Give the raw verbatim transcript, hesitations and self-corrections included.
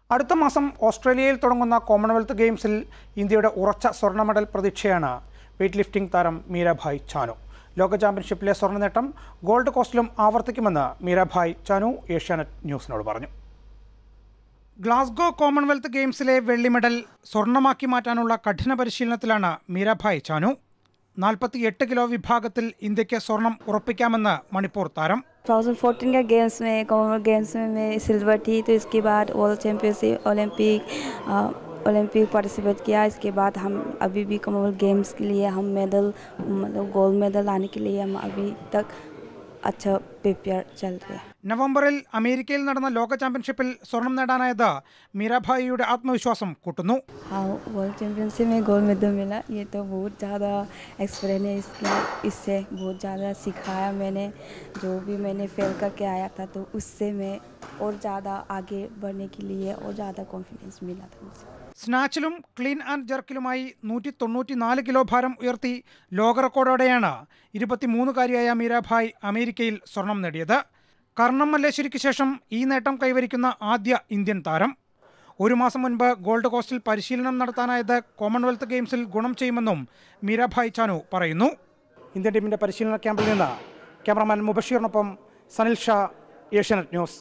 അടുത്ത മാസം ഓസ്ട്രേലിയയിൽ തുടങ്ങുന്ന കോമൺവെൽത്ത് ഗെയിംസിൽ ഇന്ത്യയുടെ ഉറച്ച സ്വർണ്ണ മെഡൽ പ്രതീക്ഷയാണ് വെയ്റ്റ് ലിഫ്റ്റിംഗ് താരം മീരാഭായ് ചാനു. ലോക ചാമ്പ്യൻഷിപ്പിലെ സ്വർണ്ണ നേട്ടം ഗോൾഡ് കോസ്റ്റിലും ആവർത്തിക്കുമെന്ന് മീരാഭായ് ചാനു ഏഷ്യാനെറ്റ് ന്യൂസിനോട് പറഞ്ഞു. ഗ്ലാസ്ഗോ കോമൺവെൽത്ത് ഗെയിംസിലെ വെള്ളി മെഡൽ സ്വർണ്ണമാക്കി മാറ്റാനുള്ള കഠിന പരിശീലനത്തിലാണ് മീരാഭായ് ചാനു. നാൽപ്പത്തിയെട്ട് കിലോ വിഭാഗത്തിൽ ഇന്ത്യക്ക് സ്വർണം ഉറപ്പിക്കാമെന്ന് മണിപ്പൂർ താരം. ट्वेंटी फोर्टीन का गेम्स में कॉमनवेल्थ गेम्स में मैं सिल्वर थी, तो इसके बाद world championship Olympic Olympic participate किया. इसके बाद हम अभी भी कॉमनवेल्थ गेम्स के लिए हम मेडल मतलब गोल्ड मेडल लाने के लिए हम अभी तक अच्छा प्रिपेयर चल रहे हैं. നവംബറിൽ അമേരിക്കയിൽ നടന്ന ലോക ചാമ്പ്യൻഷിപ്പിൽ സ്വർണം നേടാനായത് മീരാഭായിയുടെ ആത്മവിശ്വാസം കൂട്ടുന്നു. हाँ, वर्ल्ड चैम्पियनशिप में गोल्ड मेडल मिला, ये तो बहुत ज़्यादा एक्सपीरियंस है. इसके इससे बहुत ज़्यादा सिखाया मैंने. जो भी मैंने फेल करके आया था तो उससे मैं और ज़्यादा आगे बढ़ने के लिए और ज़्यादा कॉन्फिडेंस मिला था मुझे. സ്നാച്ചിലും ക്ലീൻ ആൻഡ് ജർക്കിലുമായി നൂറ്റി തൊണ്ണൂറ്റി നാല് കിലോ ഭാരം ഉയർത്തി ലോക റെക്കോർഡോടെയാണ് ഇരുപത്തിമൂന്നുകാരിയായ മീരാഭായ് അമേരിക്കയിൽ സ്വർണം നേടിയത്. കർണം മല്ലേശ്വരിക്ക് ശേഷം ഈ നേട്ടം കൈവരിക്കുന്ന ആദ്യ ഇന്ത്യൻ താരം. ഒരു മാസം മുൻപ് ഗോൾഡ് കോസ്റ്റിൽ പരിശീലനം നടത്താനായത് കോമൺവെൽത്ത് ഗെയിംസിൽ ഗുണം ചെയ്യുമെന്നും മീരാഭായ് ചാനു പറയുന്നു. ഇന്ത്യൻ ടീമിന്റെ പരിശീലന ക്യാമ്പിൽ നിന്ന് ക്യാമറമാൻ മുബഷീറിനൊപ്പം സനിൽ ഷാ, ഏഷ്യാനെറ്റ് ന്യൂസ്.